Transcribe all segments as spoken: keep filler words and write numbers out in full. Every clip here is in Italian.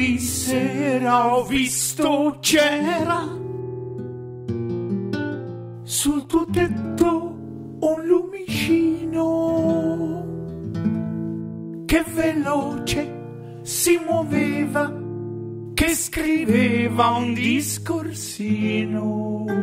Ieri sera ho visto c'era sul tuo tetto un lumicino che veloce si muoveva, che scriveva un discorsino.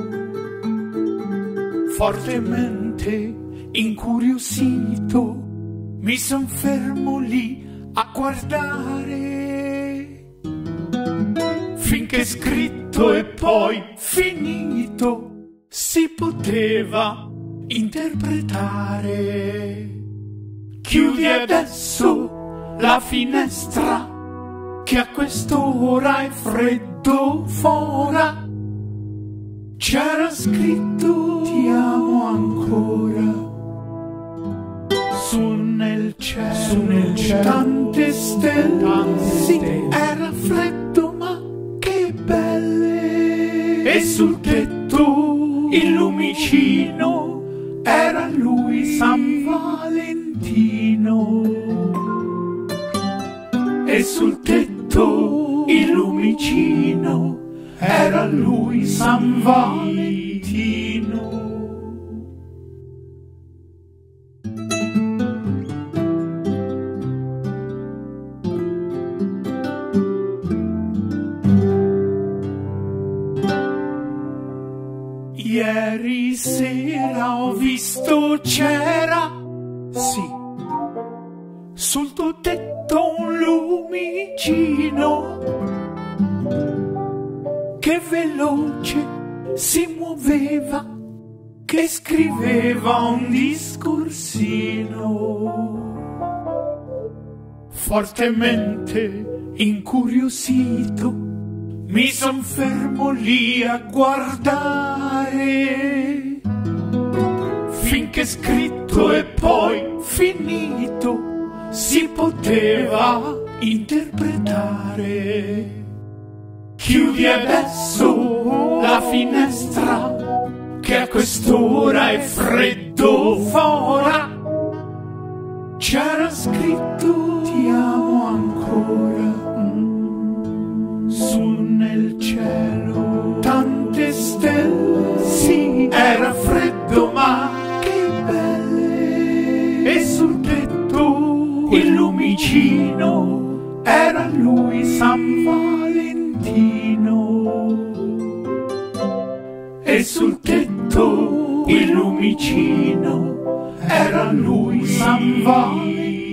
Fortemente incuriosito mi son fermo lì a guardare, finché scritto e poi finito si poteva interpretare. Chiudi adesso la finestra, che a quest'ora è freddo fora. C'era scritto ti amo ancora su nel cielo, su nel cielo tante stelle, tante sì, stelle. Era freddo ma che belle. E sul tetto il lumicino era lui, San Valentino. E sul tetto il lumicino era lui, San Valentino. Ieri sera ho visto c'era, sì, sul tuo tetto un lumicino che veloce si muoveva, che scriveva un discorsino. Fortemente incuriosito mi son fermo lì a guardare, finché scritto e poi finito si poteva interpretare. Chiudi adesso la finestra, che a quest'ora è freddo fora. C'era scritto ti amo ancora su nel cielo tante stelle, sì, era freddo ma che belle. E sul tetto il lumicino era lui, San Valentino. E sul tetto il lumicino era lui, San Valentino.